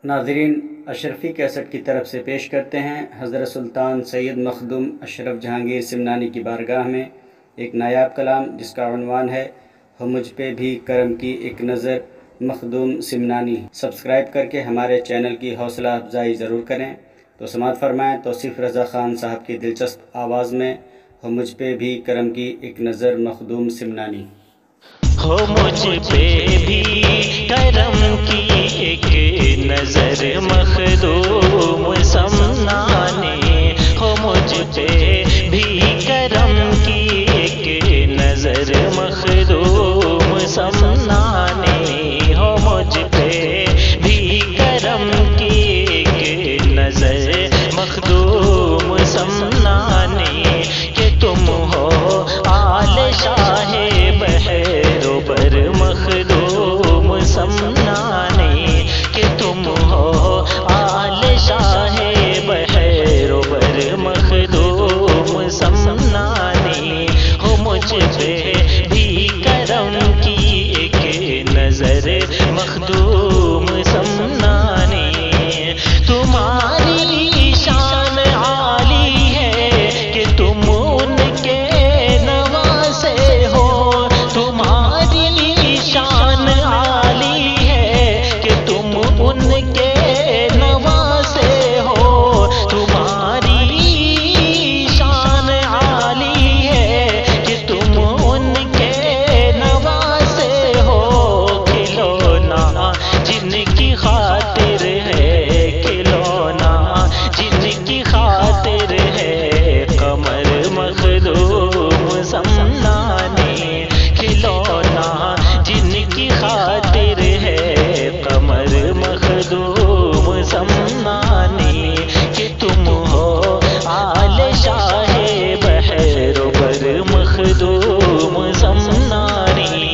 ناظرین، اشرفی کیسٹ کی طرف سے پیش کرتے ہیں حضرت سلطان سید مخدوم اشرف جہانگیر سمنانی کی بارگاہ میں ایک نایاب کلام جس کا عنوان ہے ہو مجھ پہ بھی کرم کی ایک نظر مخدوم سمنانی۔ سبسکرائب کر کے ہمارے چینل کی حوصلہ افزائی ضرور کریں۔ تو سماعت فرمائیں توصیف رضا خان صاحب کی دلچسپ آواز میں ہو مجھ پہ بھی کرم کی ایک نظر مخدوم سمنانی۔ ہو مجھ پہ بھی کرم کی ایک نظر مخدوم سمنانی، ہو مجھ پہ بھی کرم کی ایک نظر مخدوم سمنانی، ہو مجھ پہ بھی کرم کی ایک نظر مخدوم سمنانی، کہ تم ہو آل شاہ بحر و بر مخدوم سمنانی، کہ تم ہو آل شاہ بحر و بر مخدوم سمنانی، ہو مجھ پہ بھی کرم کی ایک نظر مخدوم سمنانی۔ تمہاری شان عالی ہے کہ تم ان کے نواسے ہو، تمہاری شان عالی ہے کہ تم ان کے نواسے ہو، تمہاری شان عالی ہے کہ تم ان کے نواسے ہو، کھلونا جن کی خاطر ہے، کھلونا جن کی خاطر ہے قمر مخدوم سمنانی، کھلونا جن کی خاطر ہے قمر مخدوم سمنانی، کہ تم ہو آل شاہ بحر و بر مخدوم سمنانی،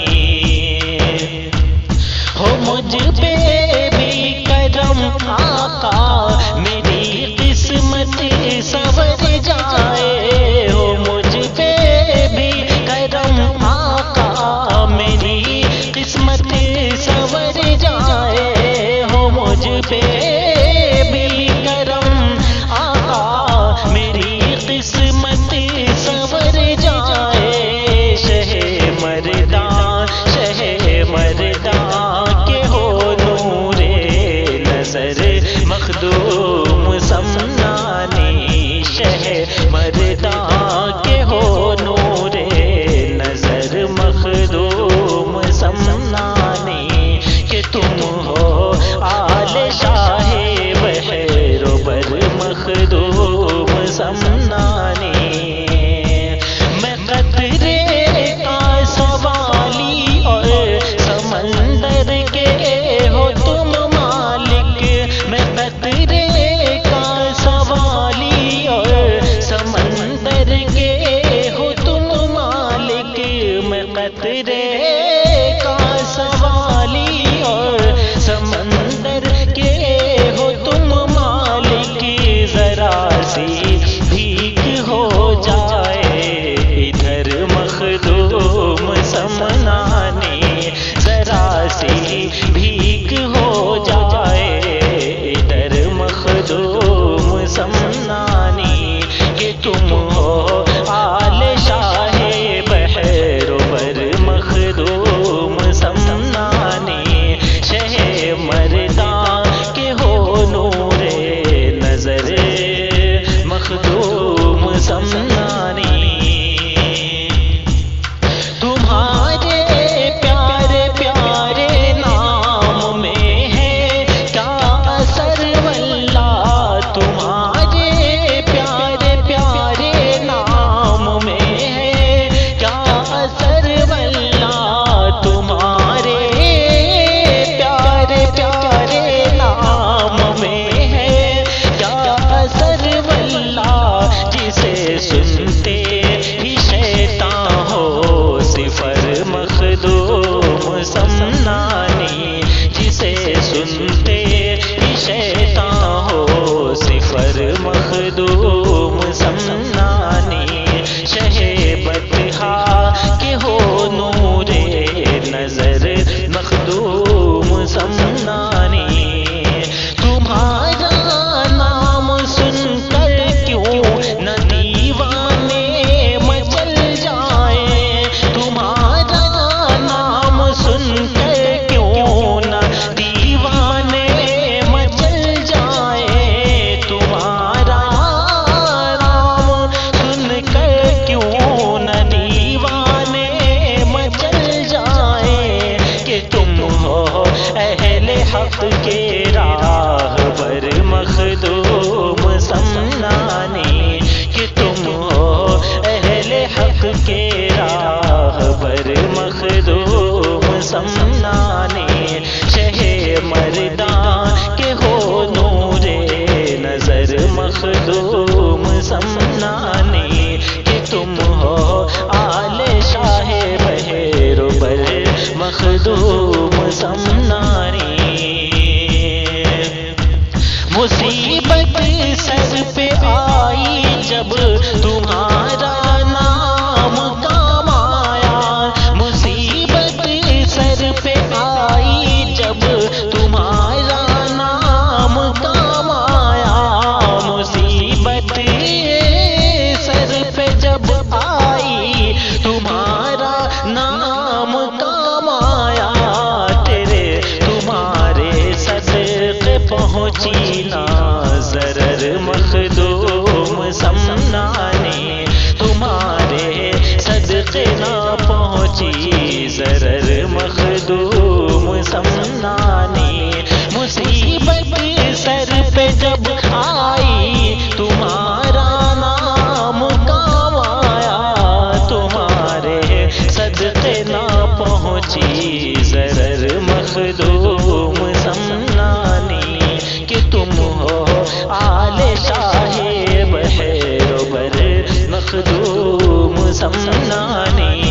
ہو مجھ پہ بھی کرم آقا میری قسمت سنور جائے، ہو مجھ پہ بھی کرم آقا میری قسمت سنور جائے، ہو مجھ پہ بھی کرم آقا میری قسمت سنور جائے، شہ مردان شہ مردان کے ہو نور نظر مخدوم سمنانی، شہ مردان کے ہو نور نظر مخدوم سمنانی، کہ تم ہو آل شاہ بحر و بر مخدوم سمنانی۔ میں قطرے کا سوالی اور سمندر کے ہو تم مالک، میں قطرے کا سوالی اور سمندر کے ہو تم مالک، میں قطرے کا سوالی اور سمندر کے ہو تم مالک، ذرا سی بھیک ہو جائے ادھر مخدوم سمنانی، ذرا سی بھیک ہو جائے ادھر مخدوم سمنانی، کہ تم ہو آل شاہ بحر و بر مخدوم سمنانی، شہ مردان کے ہو نور نظر مخدوم سمنانی۔ تمہارے پیارے پیارے نام میں ہے کیا اثر واللہ، تمہارے پیارے پیارے نام میں ہے کیا اثر واللہ، تمہارے پیارے پیارے نام میں ہے کیا اثر واللہ، جسے سنتے ہی شیطان ہو صفر مخدوم سمنانی، جسے سنتے ہی شیطان ہو صفر مخدوم سمنانی، شہ بطحا کے ہو نور نظر مخدوم سمنانی، تو سمنانی کہ تم ہو آل شاہ بہر بر مخدوم سمنانی مصیبت سر پہ آئی جب تمہارا نام کام آیا مصیبت سر پہ آئی جب تمہارا نام کام آیا مصیبت سر پہ جب آئی تمہارا نام کام آیا تیرے تمہارے صدقے پہنچی نا ضرر مخدوم سمنانی تمہارے صدقے نہ پہنچی ضرر مخدوم سمنانی مصیبت سر پہ جب آئی تمہارا نام کام آیا تمہارے صدقے نہ پہنچی ضرر مخدوم سمنانی کہ تم ہو آل شاہ بہر بر مخدوم سمنانی